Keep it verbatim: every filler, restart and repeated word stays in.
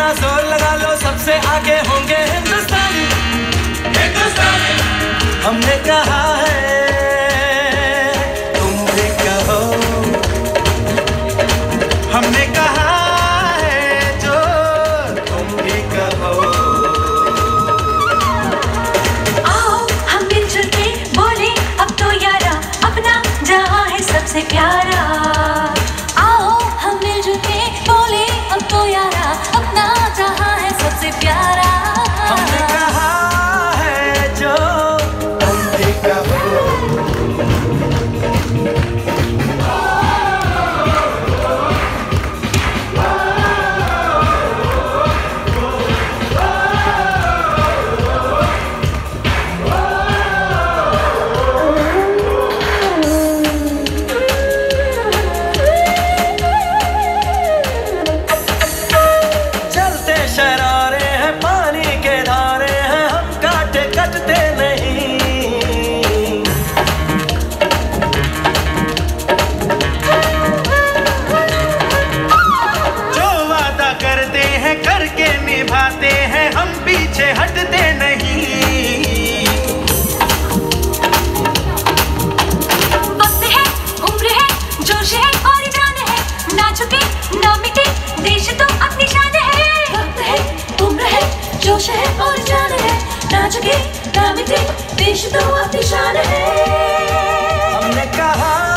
यहाँ जोर लगा लो, सबसे आगे होंगे हिंदुस्तानी। हिंदुस्तानी हमने कहा है, तुम भी कहो। हमने कहा है जो तुम भी कहो। आओ हम मिलजुल के बोले अब तो यारा, अपना जहां है सबसे प्यारा। आओ हम मिलजुल के बोले अब तो यारा, अपना जहां है सबसे प्यारा। हमने कहा है जो तुम भी कहो। निभाते हैं हम, पीछे हटते नहीं। वक्त है, उम्र है, जोश है और जान है, ना झुके ना मिटे देश तो अपनी शान है। वक्त है, उम्र है, जोश है और जान है, ना झुके ना मिटे देश तो अपनी शान है। हमने कहा